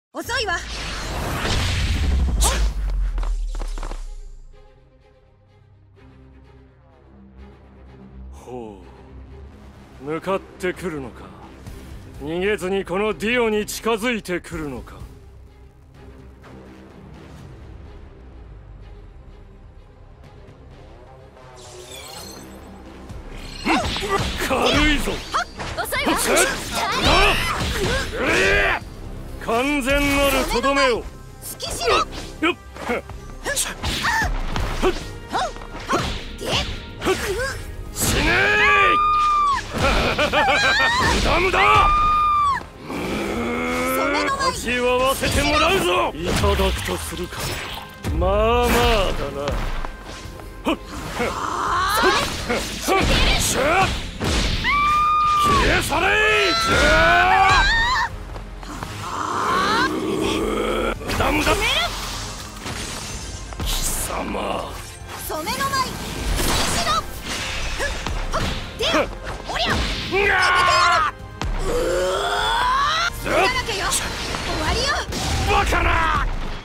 遅いわ。 ほう、向かってくるのか。逃げずにこのディオに近づいてくるのか。軽いぞ。 遅いわ。 完全なるとどめを。 好きしろ。 よっ。死ねー。無駄無駄。味わわせてもらうぞ。いただくとするか。まあまあだな。消え去れー。無駄無駄。貴様染めの舞しろ。でおりゃ決めてやる。だらけよ。終わりよ。 バカな。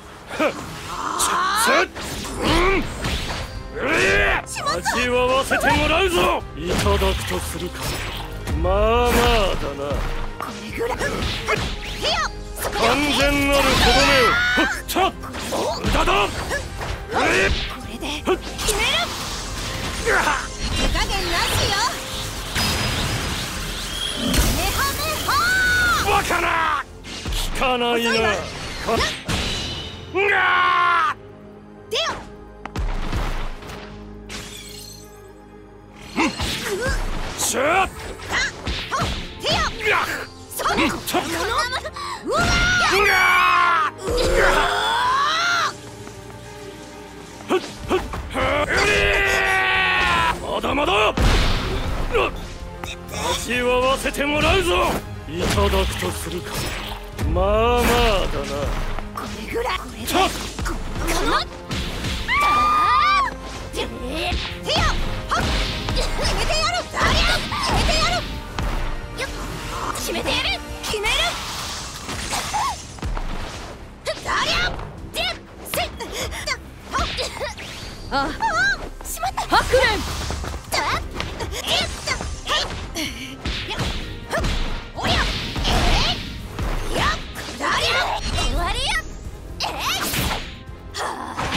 味わわせてもらうぞ。いただくとするか。まあまあだな。 これぐらい。 完全なるとどめを。無駄だ。 これで決める。手加減なしよ。メハメハバカな。効かないな。 でよ。 シュッ。 手よ。そんなもの。うわまだまだ。味わわせてもらうぞ。いただくとするか。まあまあだな。 これぐらい。これで手よ。決めてやる。決めてやる。決めてやる。決める。だりゃ。ああ、しまった。ハクレン。おりゃ。やっ。だりゃ。終わりや。はあ。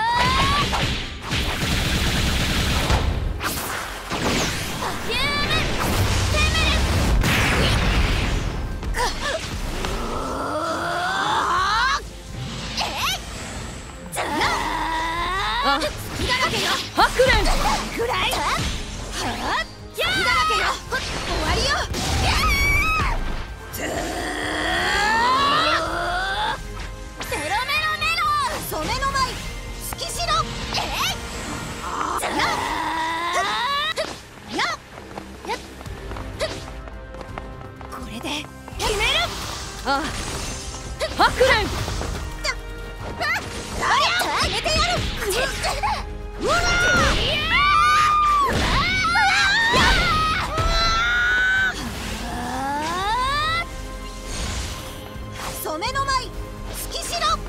ハクレンぐらい。だらけよ。終わりよ。メロメロメロ。染めの舞好きしろ。これで決める。ああ、ハクレン。だりゃ決めてやる。うわ染めの舞好きしろ。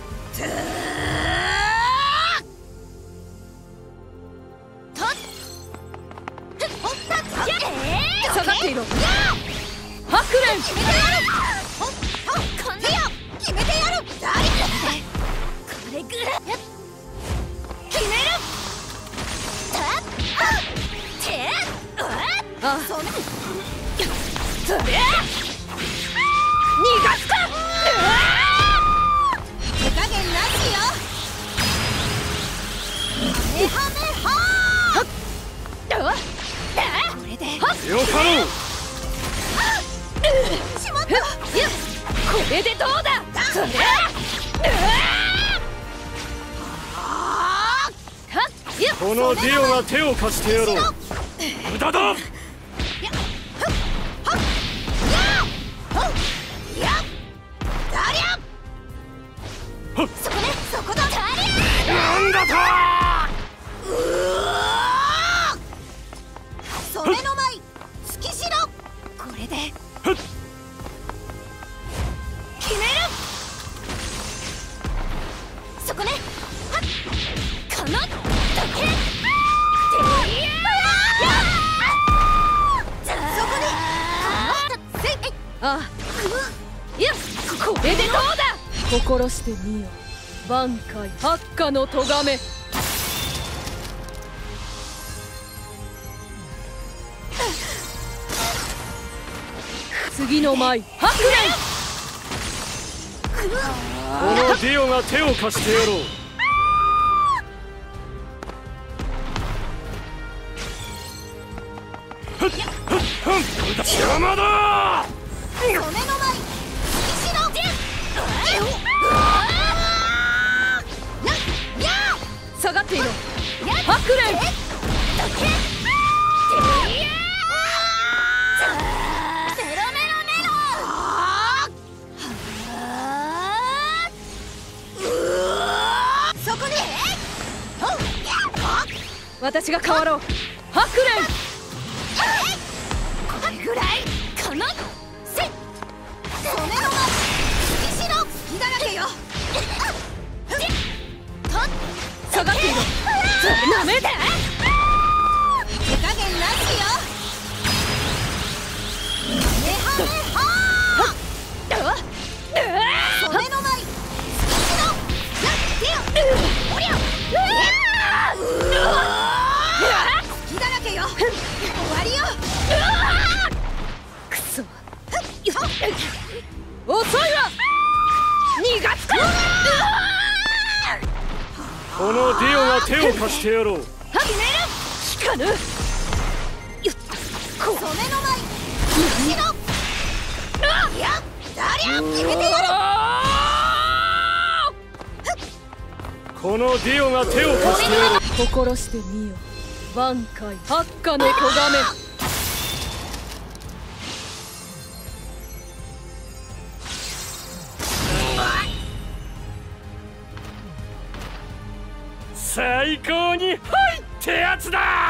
下がっていろ。ハクレン決めてやる。手よ。決めてやる。だりこれぐらい。決める。あ、それ。逃がすか。手加減なしよ。メハメハ。これでよかろう。 しまった。これでどうだ。 このディオが手を貸してやろう。無駄だ。 そこだ。 なんだと。 染めの舞好きしろ。これで決める。 これでどうだ。心してみよ挽回八下の咎め。次の舞白蓮。 このディオが手を貸してやろう。邪魔だ。 骨の舞石の下がっていろ白蓮。私が変わろう白蓮。これぐらいかな。せっ骨の前石の隙だらけよ。下がっていろなめで手加減なしよ。骨の前石のおりゃ隙だらけよ。終わりよ。くそ遅いわ。逃がすか。 このディオが手を貸してやろう。 引かぬ。骨の前石のいやだりゃ決めてやる。 このディオが手を貸してやろう。 心してみよ挽回八下の咎め。 最高にはいってやつだ。